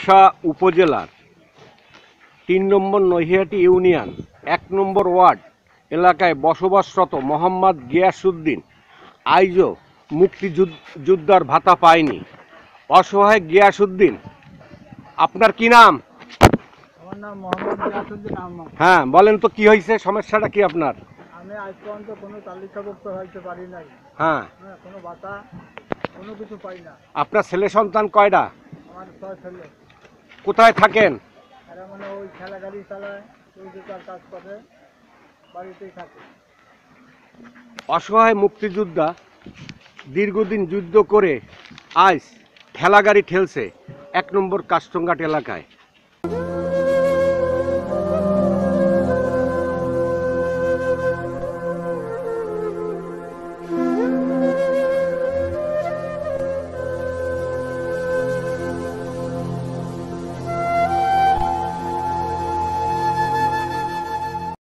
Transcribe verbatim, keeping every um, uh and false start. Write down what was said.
বরিশা উপজেলার তিন নম্বর নৈহাটি ইউনিয়ন এক নম্বর ওয়ার্ড এলাকায় বসবাসরত মোহাম্মদ গিয়াসউদ্দিন আইজও মুক্তিযোদ্ধার ভাতা পায়নি। অসহায় গিয়াসউদ্দিন, আপনার কি নাম? আমার নাম মোহাম্মদ গিয়াসউদ্দিন আহমদ। হ্যাঁ, বলেন তো কি হয়েছে, সমস্যাটা কি আপনার? আমি আজ পর্যন্ত কোনো তালিকাভুক্ত হইতে পারি নাই। হ্যাঁ, হ্যাঁ, কোনো ভাতা কোনো কিছু পাই না। আপনার ছেলে সন্তান কয়টা? আমার ছয় ছেলে। কোথায় থাকেন? এরা মানে ওই ঠেলা গাড়ি চালায়, ওই জুতার কাজ করে, বাড়িতেই থাকে। অসহায় মুক্তিযোদ্ধা দীর্ঘদিন যুদ্ধ করে আজ ঠেলা গাড়ি ঠেলছে এক নম্বর কাষ্টঙ্ঘাট এলাকায়।